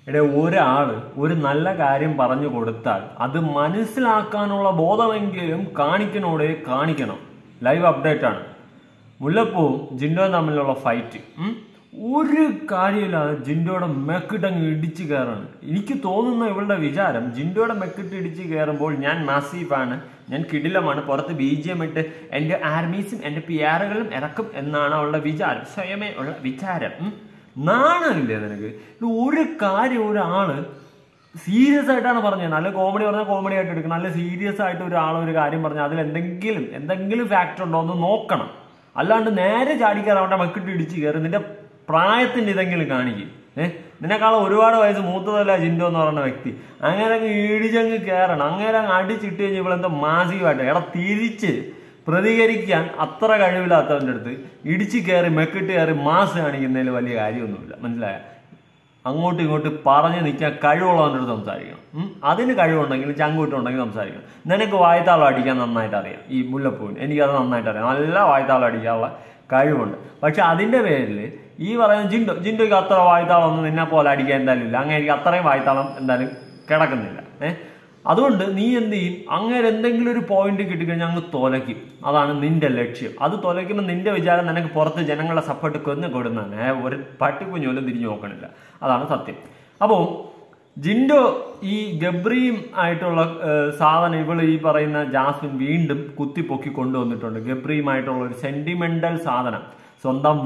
എടേ ഒരാള് ഒരു നല്ല കാര്യം പറഞ്ഞു കൊടുത്താൽ അത് മനസ്സിലാക്കാനുള്ള ബോധമെങ്കിലും കാണിക്കണം. ലൈവ് അപ്ഡേറ്റ് ആണ്. മുല്ലപ്പൂവും ജിൻഡോയും തമ്മിലുള്ള ഫൈറ്റ്. ഒരു കാര്യമില്ലാതെ ജിൻഡോയുടെ മെക്കിട്ടങ്ങ് ഇടിച്ചു കയറാണ്. എനിക്ക് തോന്നുന്ന ഇവളുടെ വിചാരം ജിൻഡോയുടെ മെക്കിട്ട് ഇടിച്ചു കയറുമ്പോൾ ഞാൻ മാസീവാണ്, ഞാൻ കിടിലമാണ്, പുറത്ത് BGM ഇട്ട് എൻ്റെ ആർമീസും എൻ്റെ പിയാറുകളും ഇറക്കും എന്നാണ് അവളുടെ വിചാരം, സ്വയമേ ഉള്ള വിചാരം. നാണമില്ലേ നിനക്ക്? ഒരു കാര്യം ഒരാള് സീരിയസ് ആയിട്ടാണ് പറഞ്ഞത്, നല്ല കോമഡി പറഞ്ഞാൽ കോമഡി ആയിട്ട് എടുക്കണം, നല്ല സീരിയസ് ആയിട്ട് ഒരാൾ ഒരു കാര്യം പറഞ്ഞാൽ അതിൽ എന്തെങ്കിലും ഫാക്ടർ ഉണ്ടോ എന്ന് നോക്കണം. അല്ലാണ്ട് നേരെ ചാടിക്കാറ് അവൻ്റെ മക്കിട്ട് ഇടിച്ച് കയറി നിന്റെ പ്രായത്തിന്റെ ഇതെങ്കിലും കാണിക്കും. നിന്നെക്കാളും ഒരുപാട് വയസ്സ് മൂത്തതല്ല ജിൻഡോ എന്ന് പറയുന്ന വ്യക്തി. അങ്ങനെ അങ്ങ് ഇടിച്ചങ്ങ് കയറണം. അങ്ങനെ അങ്ങ് അടിച്ചിട്ട് കഴിഞ്ഞാൽ ഇവളെന്തോ മാസീവായിട്ട് തിരിച്ച് പ്രതികരിക്കാൻ അത്ര കഴിവില്ലാത്തവൻ്റെ അടുത്ത് ഇടിച്ച് കയറി മെക്കിട്ട് കയറി മാസ് കാണിക്കുന്നതിൽ വലിയ കാര്യമൊന്നുമില്ല. മനസ്സിലായ? അങ്ങോട്ടും ഇങ്ങോട്ട് പറഞ്ഞു നിൽക്കാൻ കഴിവുള്ളവൻ്റെ അടുത്ത് സംസാരിക്കണം. അതിന് കഴിവുണ്ടെങ്കിൽ ചങ്കൂട്ടുണ്ടെങ്കിൽ സംസാരിക്കണം. നിനക്ക് വായ്ത്താളം അടിക്കാൻ നന്നായിട്ട് അറിയാം. ഈ മുല്ലപ്പൂവിന് എനിക്കത് നന്നായിട്ട് അറിയാം. നല്ല വായ്ത്താളം അടിക്കാനുള്ള കഴിവുണ്ട്. പക്ഷെ അതിന്റെ പേരിൽ ഈ പറയുന്ന ജിൻഡോയ്ക്ക് അത്ര വായ്ത്താളം ഒന്നും നിന്നെ പോലെ അടിക്കാൻ എന്തായാലും ഇല്ല. അങ്ങനെ അത്രയും വായ്ത്താളം എന്തായാലും കിടക്കുന്നില്ല. അതുകൊണ്ട് നീ എന്ത് ചെയ്യും? അങ്ങനെ എന്തെങ്കിലും ഒരു പോയിന്റ് കിട്ടിക്കഴിഞ്ഞാൽ അങ്ങ് തൊലയ്ക്കും. അതാണ് നിന്റെ ലക്ഷ്യം. അത് തൊലയ്ക്കുമ്പോൾ നിന്റെ വിചാരം നിനക്ക് പുറത്ത് ജനങ്ങളുടെ സപ്പോർട്ട് കൊടുക്കുന്നതാണ്. ഒരു പട്ടിക്കുഞ്ഞോലും തിരിഞ്ഞു നോക്കണില്ല. അതാണ് സത്യം. അപ്പോൾ ജിൻഡോ ഈ ഗബ്രിയും ആയിട്ടുള്ള സാധനം ഇവള് ഈ പറയുന്ന ജാസ്മിൻ വീണ്ടും കുത്തിപ്പൊക്കി കൊണ്ടുവന്നിട്ടുണ്ട്. ഗബ്രിയുമായിട്ടുള്ള ഒരു സെന്റിമെന്റൽ സാധനം. സ്വന്തം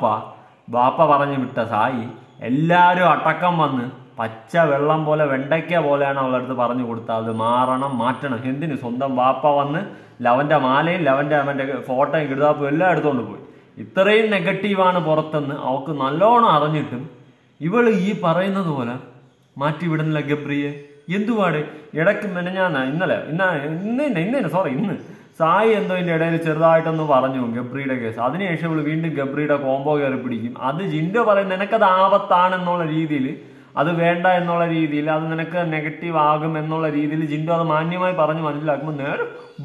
വാപ്പ പറഞ്ഞു വിട്ട സായി എല്ലാവരും അടക്കം വന്ന് പച്ച വെള്ളം പോലെ വെണ്ടയ്ക്ക പോലെയാണ് അവളടുത്ത് പറഞ്ഞു കൊടുത്തത്. അത് മാറ്റണം. എന്തിന്? സ്വന്തം വാപ്പ വന്ന് ലവന്റെ മാലയും അവന്റെ ഫോട്ടോയും കിടുതാപ്പും എല്ലാം എടുത്തുകൊണ്ട് പോയി. ഇത്രയും നെഗറ്റീവാണ് പുറത്തെന്ന് അവൾക്ക് നല്ലോണം അറിഞ്ഞിട്ടും ഇവള് ഈ പറയുന്നത് പോലെ മാറ്റിവിടുന്നില്ല ഗബ്രിയെ. എന്തുപാട്? ഇടയ്ക്ക് ഇന്ന് സായി എന്തോ ഇതിന്റെ ഇടയിൽ ചെറുതായിട്ടൊന്ന് പറഞ്ഞു ഗബ്രിയുടെ കേസ്. അതിനുശേഷം ഇവള് വീണ്ടും ഗബ്രിയുടെ കോംബോ കയറി പിടിക്കും. അത് ജിൻഡോ പറയുന്നത് നിനക്കത് ആപത്താണെന്നുള്ള രീതിയിൽ, അത് വേണ്ട എന്നുള്ള രീതിയിൽ, അത് നിനക്ക് നെഗറ്റീവ് ആകും എന്നുള്ള രീതിയിൽ ജിൻഡോ അത് മാന്യമായി പറഞ്ഞ് മനസ്സിലാക്കുമ്പോൾ നേരെ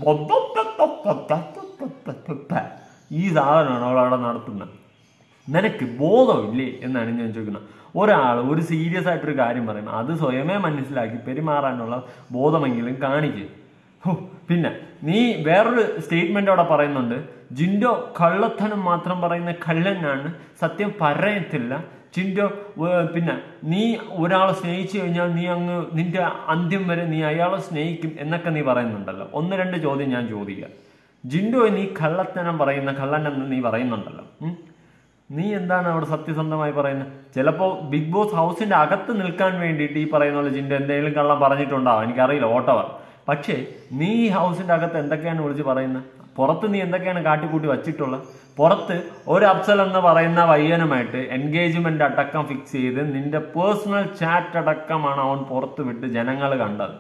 ഈ സാധനമാണ് അവളവിടെ നടത്തുന്നത്. നിനക്ക് ബോധമില്ലേ എന്നാണ് ഞാൻ ചോദിക്കുന്നത്. ഒരാൾ ഒരു സീരിയസ് ആയിട്ടൊരു കാര്യം പറയും, അത് സ്വയമേ മനസ്സിലാക്കി പെരുമാറാനുള്ള ബോധമെങ്കിലും കാണിക്കുക. പിന്നെ നീ വേറൊരു സ്റ്റേറ്റ്മെന്റ് അവിടെ പറയുന്നുണ്ട്, ജിൻഡോ കള്ളത്തനം മാത്രം പറയുന്ന കള്ളനാണ്, സത്യം പറയത്തില്ല ജിൻഡോ. പിന്നെ നീ ഒരാളെ സ്നേഹിച്ചു കഴിഞ്ഞാൽ നീ അങ്ങ് നിന്റെ അന്ത്യം വരെ നീ അയാളെ സ്നേഹിക്കും എന്നൊക്കെ നീ പറയുന്നുണ്ടല്ലോ. 1-2 ചോദ്യം ഞാൻ ചോദിക്കാം. ജിൻഡോ നീ കള്ളത്തനം പറയുന്ന കള്ളനെന്ന് നീ പറയുന്നുണ്ടല്ലോ. നീ എന്താണ് അവിടെ സത്യസന്ധമായി പറയുന്നത്? ചിലപ്പോൾ ബിഗ് ബോസ് ഹൗസിന്റെ അകത്ത് നിൽക്കാൻ വേണ്ടിയിട്ട് ഈ പറയുന്ന പോലെ ജിൻഡോ എന്തെങ്കിലും കള്ളം പറഞ്ഞിട്ടുണ്ടാവും, എനിക്കറിയില്ല, ഓട്ടവർ. പക്ഷേ നീ ഈ ഹൗസിന്റെ അകത്ത് എന്തൊക്കെയാണ് വിളിച്ച് പറയുന്നത്? പുറത്ത് നീ എന്തൊക്കെയാണ് കാട്ടിക്കൂട്ടി വച്ചിട്ടുള്ളത്? പുറത്ത് ഒരു അഫ്സൽ എന്ന് പറയുന്ന പയ്യനുമായിട്ട് എൻഗേജ്മെന്റ് അടക്കം ഫിക്സ് ചെയ്ത് നിന്റെ പേഴ്സണൽ ചാറ്റ് അടക്കമാണ് അവൻ പുറത്ത് വിട്ട് ജനങ്ങൾ കണ്ടത്.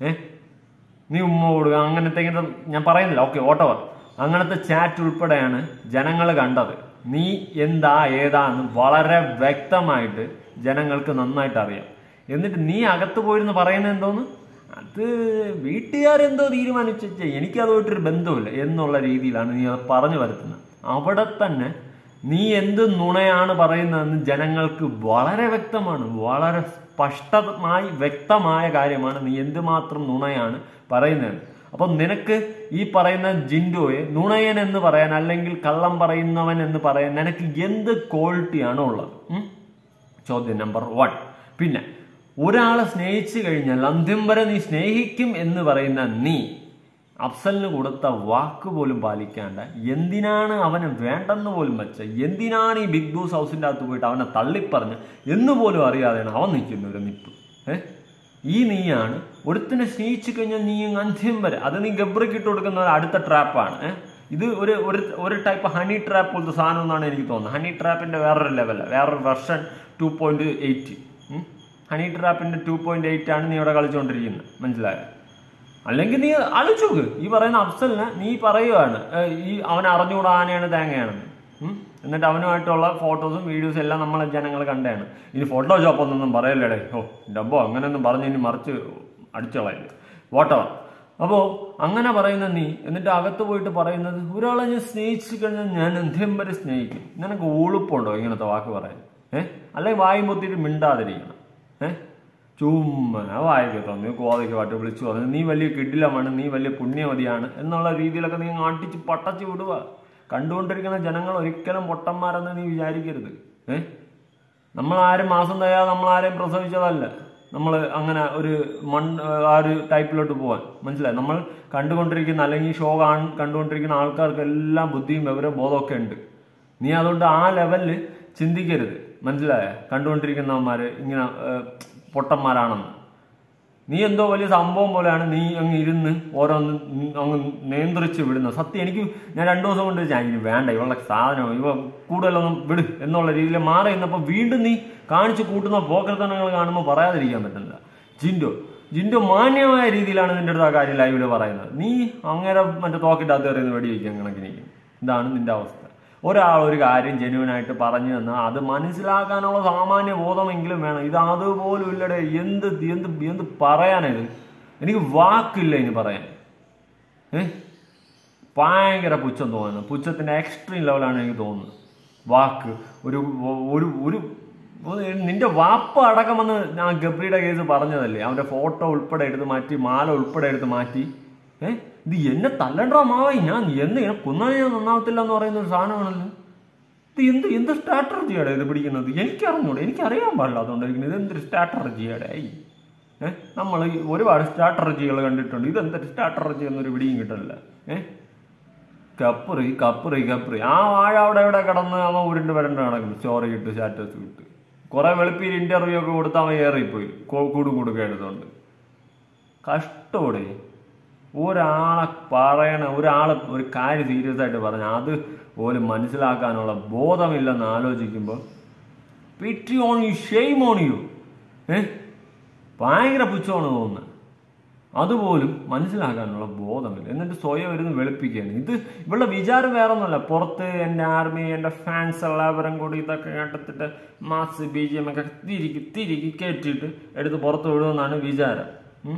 നീ ഉമ്മ കൊടുക്കുക അങ്ങനത്തെ ഞാൻ പറയുന്നില്ല, ഓക്കെ ഓട്ടവർ, അങ്ങനത്തെ ചാറ്റ് ഉൾപ്പെടെയാണ് ജനങ്ങൾ കണ്ടത്. നീ എന്താ ഏതാന്ന് വളരെ വ്യക്തമായിട്ട് ജനങ്ങൾക്ക് നന്നായിട്ട് അറിയാം. എന്നിട്ട് നീ അകത്ത് പോയിരുന്ന് പറയുന്നത് എന്തോന്ന്? അത് വീട്ടുകാരെന്തോ തീരുമാനിച്ച എനിക്കതുമായിട്ടൊരു ബന്ധമില്ല എന്നുള്ള രീതിയിലാണ് നീ അത് പറഞ്ഞു വരുത്തുന്നത്. അവിടെ തന്നെ നീ എന്ത് നുണയാണ് പറയുന്നതെന്ന് ജനങ്ങൾക്ക് വളരെ വ്യക്തമാണ്, വളരെ സ്പഷ്ടമായി വ്യക്തമായ കാര്യമാണ് നീ എന്തുമാത്രം നുണയാണ് പറയുന്നത്. അപ്പൊ നിനക്ക് ഈ പറയുന്ന ജിൻഡോയെ നുണയൻ എന്ന് പറയാൻ, അല്ലെങ്കിൽ കള്ളം പറയുന്നവൻ എന്ന് പറയാൻ നിനക്ക് എന്ത് ക്വാളിറ്റിയാണ് ഉള്ളത്? ചോദ്യം നമ്പർ 1. പിന്നെ ഒരാളെ സ്നേഹിച്ചു കഴിഞ്ഞാൽ അന്ത്യം വരെ നീ സ്നേഹിക്കും എന്ന് പറയുന്ന നീ അഫ്സലിന് കൊടുത്ത വാക്ക് പോലും പാലിക്കാണ്ട് എന്തിനാണ് അവനെ വേണ്ടെന്ന് പോലും വെച്ച, എന്തിനാണ് ഈ ബിഗ് ബോസ് ഹൗസിന്റെ അകത്ത് പോയിട്ട് അവനെ തള്ളിപ്പറഞ്ഞ് എന്ന് പോലും അറിയാതെയാണ് അവൻ നിൽക്കുന്ന ഒരു നിപ്പ്. ഈ നീയാണ് ഒരുത്തിനെ സ്നേഹിച്ചു കഴിഞ്ഞാൽ നീ അന്ത്യം വരെ, അത് നീ ഗബ്രിക്ക് ഇട്ട് കൊടുക്കുന്ന അടുത്ത ട്രാപ്പാണ്. ഇത് ഒരു ടൈപ്പ് ഹണി ട്രാപ്പ് പോലത്തെ സാധനം എന്നാണ് എനിക്ക് തോന്നുന്നത്. ഹണി ട്രാപ്പിന്റെ വേറൊരു ലെവലാണ്, വേറൊരു വെർഷൻ 2.8. ഹണി ട്രാപ്പിന്റെ 2.8 ആണ് നീ ഇവിടെ കളിച്ചുകൊണ്ടിരിക്കുന്നത്, മനസ്സിലായോ? അല്ലെങ്കിൽ നീ ആലോചിച്ച് നോക്ക്, ഈ പറയുന്ന അഫ്സലിനെ നീ പറയുകയാണ് ഈ അവൻ അറിഞ്ഞുകൂടാ ആനയാണ് തേങ്ങയാണെന്ന്. എന്നിട്ട് അവനുമായിട്ടുള്ള ഫോട്ടോസും വീഡിയോസും എല്ലാം നമ്മൾ ജനങ്ങൾ കണ്ടാണ്. ഇനി ഫോട്ടോഷോപ്പ് ഒന്നും പറയല്ലേടേ, ഡബ്ബോ അങ്ങനെയൊന്നും പറഞ്ഞ് ഇനി മറിച്ച് അടിച്ചോളായില്ല വോട്ടവർ. അപ്പോൾ അങ്ങനെ പറയുന്ന നീ എന്നിട്ട് അകത്ത് പോയിട്ട് പറയുന്നത് ഒരാളെ ഞാൻ സ്നേഹിച്ചു കഴിഞ്ഞാൽ ഞാൻ അന്ത്യം വരെ സ്നേഹിക്കും. നിനക്ക് ഊളുപ്പുണ്ടോ ഇങ്ങനത്തെ വാക്ക് പറയാൻ? അല്ലെങ്കിൽ വായും പൊത്തിയിട്ട് മിണ്ടാതിരിക്കണം. ചുമ്മാ വായിക്കത്തോ നീ കോതയ്ക്ക് പാട്ട് വിളിച്ചു പറഞ്ഞു നീ വലിയ കിടിലമാണ്, നീ വലിയ പുണ്യമതിയാണ് എന്നുള്ള രീതിയിലൊക്കെ നീ അടിച്ച് പട്ടച്ച് വിടുക. കണ്ടുകൊണ്ടിരിക്കുന്ന ജനങ്ങൾ ഒരിക്കലും പൊട്ടന്മാരെന്ന് നീ വിചാരിക്കരുത്. നമ്മളാരും മാസം തികയാതെ നമ്മളാരെയും പ്രസവിച്ചതല്ല. നമ്മൾ അങ്ങനെ ഒരു ആ ഒരു ടൈപ്പിലോട്ട് പോകാൻ മനസ്സിലായി. നമ്മൾ കണ്ടുകൊണ്ടിരിക്കുന്ന അല്ലെങ്കിൽ ഷോ കണ്ടുകൊണ്ടിരിക്കുന്ന ആൾക്കാർക്ക് എല്ലാം ബുദ്ധിയും വിവരവും ബോധമൊക്കെ ഉണ്ട്. നീ അതുകൊണ്ട് ആ ലെവലിൽ ചിന്തിക്കരുത്, മനസ്സിലായ? കണ്ടുകൊണ്ടിരിക്കുന്നവന്മാർ ഇങ്ങനെ പൊട്ടന്മാരാണെന്ന്. നീ എന്തോ വലിയ സംഭവം പോലെയാണ് നീ അങ്ങ് ഇരുന്ന് ഓരോന്ന് അങ്ങ് നിയന്ത്രിച്ച് വിടുന്നത്. സത്യം ഞാൻ 2 ദിവസം കൊണ്ട് ഇനി വേണ്ട ഇവളുടെ സാധനം ഇവ കൂടുതലൊന്നും വിട് എന്നുള്ള രീതിയിൽ മാറി നിന്നപ്പോൾ വീണ്ടും നീ കാണിച്ചു കൂട്ടുന്ന പോക്കർത്തനങ്ങൾ കാണുമ്പോൾ പറയാതിരിക്കാൻ പറ്റുന്നില്ല. ജിൻഡോ മാന്യമായ രീതിയിലാണ് നിന്റെ അടുത്ത് ആ കാര്യം ലൈവില് പറയുന്നത്. നീ അങ്ങനെ മറ്റേ തോക്കിട്ടകത്ത് എറിയുന്ന വെടിവെക്കാൻ കണക്കിനിരിക്കും. ഇതാണ് നിന്റെ അവസ്ഥ. ഒരാൾ ഒരു കാര്യം ജെന്യുവനായിട്ട് പറഞ്ഞു തന്നാൽ അത് മനസ്സിലാക്കാനുള്ള സാമാന്യ ബോധമെങ്കിലും വേണം. ഇത് അതുപോലും ഇല്ലടേ. എന്ത് പറയാനിത്? എനിക്ക് വാക്കില്ല ഇനി പറയാൻ. ഭയങ്കര പുച്ഛം തോന്നുന്നു. പുച്ഛത്തിന്റെ എക്സ്ട്രീം ലെവലാണ് എനിക്ക് തോന്നുന്നത്. വാക്ക് ഒരു നിന്റെ വാപ്പ അടക്കം വന്ന് ഞാൻ ഗബ്രിയുടെ കേസ് പറഞ്ഞതല്ലേ, അവന്റെ ഫോട്ടോ ഉൾപ്പെടെ എടുത്ത് മാറ്റി, മാല ഉൾപ്പെടെ എടുത്ത് മാറ്റി. ഇത് എന്നെ തല്ലണ്ടാ മാവായി, ഞാൻ കൊന്നാൽ ഞാൻ നന്നാവത്തില്ല എന്ന് പറയുന്ന ഒരു സാധനമാണല്ലോ. ഇത് എന്ത് സ്ട്രാറ്റജിയാണ് ഇത് പിടിക്കുന്നത്? എനിക്കറിഞ്ഞൂടെ, എനിക്കറിയാൻ പാടില്ല. അതുകൊണ്ടിരിക്കുന്നത് ഇതെന്തൊരു സ്ട്രാറ്റജിയുടെ നമ്മൾ ഒരുപാട് സ്ട്രാറ്റജികൾ കണ്ടിട്ടുണ്ട്. ഇതെന്തൊരു സ്ട്രാറ്റജി എന്നൊരു പിടിയും കിട്ടില്ല. കപ്പറി ആ വാഴ അവിടെ എവിടെ കിടന്ന് അവൻ ഉരുണ്ട് വരണ്ട് നടക്കുന്നു. സ്റ്റോറി ഇട്ട് സ്റ്റാറ്റസ് ഇട്ട് കുറെ വെളുപ്പിൽ ഇന്റർവ്യൂ ഒക്കെ കൊടുത്ത് അവൻ ഏറിപ്പോയി കൂടുക എടുത്തോണ്ട്. കഷ്ടോടെ ഒരാള് ഒരു കാര്യം സീരിയസ് ആയിട്ട് പറഞ്ഞ അത് പോലും മനസ്സിലാക്കാനുള്ള ബോധമില്ലെന്ന് ആലോചിക്കുമ്പോൾ pity on you, shame on you. ഭയങ്കര പുച്ഛമാണ് തോന്നുന്നത്. അതുപോലും മനസ്സിലാക്കാനുള്ള ബോധമില്ല. എന്നിട്ട് സ്വയം ഇരുന്ന് വെളുപ്പിക്കുകയാണ്. ഇവളുടെ വിചാരം വേറെ ഒന്നുമല്ല. പുറത്ത് എൻ്റെ ആർമി, എൻ്റെ ഫാൻസ് എല്ലാവരും കൂടി ഇതൊക്കെ കേട്ടിട്ട് മാസ് BGM ഒക്കെ തിരികി കയറ്റിയിട്ട് എടുത്ത് പുറത്ത് വിടുമെന്നാണ് വിചാരം.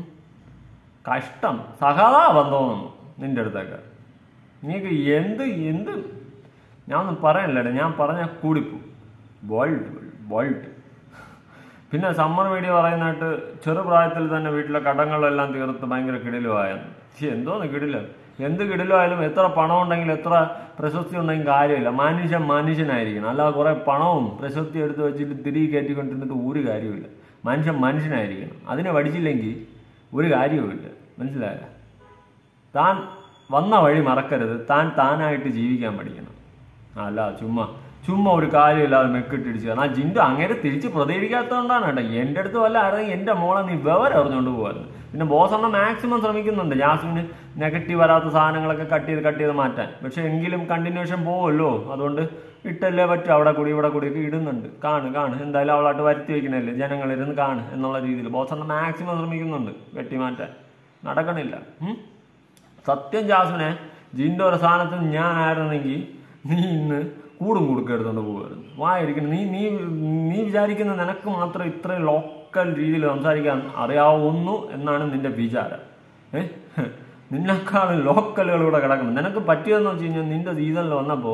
കഷ്ടം, സഹതാപം തോന്നുന്നു നിന്റെ അടുത്തൊക്കെ. നീക്ക് എന്ത് ഞാൻ ഒന്നും പറയണില്ലടേ. ഞാൻ പറഞ്ഞാൽ കൂടിപ്പോ ബോൾട്ട്. പിന്നെ സമ്മർ വീഡിയോ പറയുന്നതായിട്ട് ചെറുപ്രായത്തിൽ തന്നെ വീട്ടിലെ കടങ്ങളെല്ലാം തീർത്ത് ഭയങ്കര കിടിലുമായെന്ന്. എന്തോന്ന് കിടിലം? എന്ത് കിടിലുമായാലും എത്ര പണം ഉണ്ടെങ്കിലും എത്ര പ്രശസ്തി ഉണ്ടെങ്കിലും കാര്യമില്ല. മനുഷ്യനായിരിക്കണം. അല്ലാതെ കുറെ പണവും പ്രശസ്തി എടുത്ത് വെച്ചിട്ട് തിരികെ കയറ്റിക്കൊണ്ടിരുന്നിട്ട് ഒരു കാര്യമില്ല. മനുഷ്യനായിരിക്കണം. അതിനെ പഠിച്ചില്ലെങ്കിൽ ഒരു കാര്യവുമില്ല. മനസ്സിലായ? താൻ വന്ന വഴി മറക്കരുത്. താനായിട്ട് ജീവിക്കാൻ പഠിക്കണം. അല്ല ചുമ്മാ ഒരു കാര്യമില്ലാതെ മെക്കിട്ടിടിച്ച്. കാരണം ആ ജിൻഡോ അങ്ങനെ തിരിച്ച് പ്രതികരിക്കാത്തതുകൊണ്ടാണ് കേട്ടോ. എൻ്റെ അടുത്ത് വല്ല ആരെങ്കിലും എൻ്റെ മോളെ നീ വിവരം അറിഞ്ഞുകൊണ്ട് പോകാറുണ്ട്. പിന്നെ ബോസ് മാക്സിമം ശ്രമിക്കുന്നുണ്ട് ജാസ്മിന് നെഗറ്റീവ് വരാത്ത സാധനങ്ങളൊക്കെ കട്ട് ചെയ്ത് മാറ്റാൻ. പക്ഷെ എങ്കിലും കണ്ടിന്യൂഷൻ പോവുമല്ലോ. അതുകൊണ്ട് ഇട്ടല്ലേ പറ്റും. അവിടെ കൂടി ഇവിടെ കൂടിയൊക്കെ ഇടുന്നുണ്ട്. കാണ് എന്തായാലും അവളായിട്ട് വരുത്തി വയ്ക്കണല്ലേ, ജനങ്ങളിരുന്ന് കാണ് എന്നുള്ള രീതിയിൽ ബോസ് മാക്സിമം ശ്രമിക്കുന്നുണ്ട് വെട്ടി മാറ്റാൻ. നടക്കണില്ല. സത്യം ജാസ്മിനെ ജിൻഡോ ഒരു സ്ഥാനത്ത് ഞാനായിരുന്നെങ്കിൽ നീ ഇന്ന് കൊടുക്കെടുത്തോണ്ട് പോകുമായിരുന്നു. വായിരിക്കണം. നീ വിചാരിക്കുന്ന നിനക്ക് മാത്രം ഇത്രയും ലോക്കൽ രീതിയിൽ സംസാരിക്കാൻ അറിയാവുന്നു എന്നാണ് നിന്റെ വിചാരം. നിന്നെക്കാളും ലോക്കലുകളിലൂടെ കിടക്കണം. നിനക്ക് പറ്റിയതെന്ന് വെച്ച് കഴിഞ്ഞാൽ നിന്റെ സീസണിൽ വന്നപ്പോൾ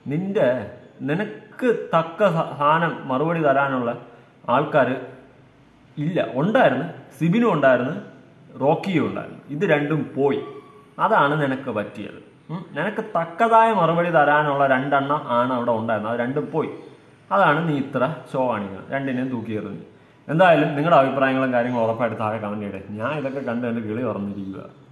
നിനക്ക് തക്ക സാധനം മറുപടി തരാനുള്ള ആൾക്കാർ ഇല്ല. ഉണ്ടായിരുന്നു, സിബിനും ഉണ്ടായിരുന്നു, റോക്കിയും ഉണ്ടായിരുന്നു. ഇത് രണ്ടും പോയി. അതാണ് നിനക്ക് പറ്റിയത്. നിനക്ക് തക്കതായ മറുപടി തരാനുള്ള 2 എണ്ണം ആണ് അവിടെ ഉണ്ടായിരുന്നത്. അത് 2 പോയി. അതാണ് നീ ഇത്ര ഷോ കാണിക്കുന്നത്. 2നെയും തൂക്കി എറിഞ്ഞു. എന്തായാലും നിങ്ങളുടെ അഭിപ്രായങ്ങളും കാര്യങ്ങളും ഉറപ്പായിട്ട് താഴെ കമന്റ് ചെയ്യട്ടെ. ഞാൻ ഇതൊക്കെ കണ്ട് എൻ്റെ കിളി തുറന്നിരിക്കുക.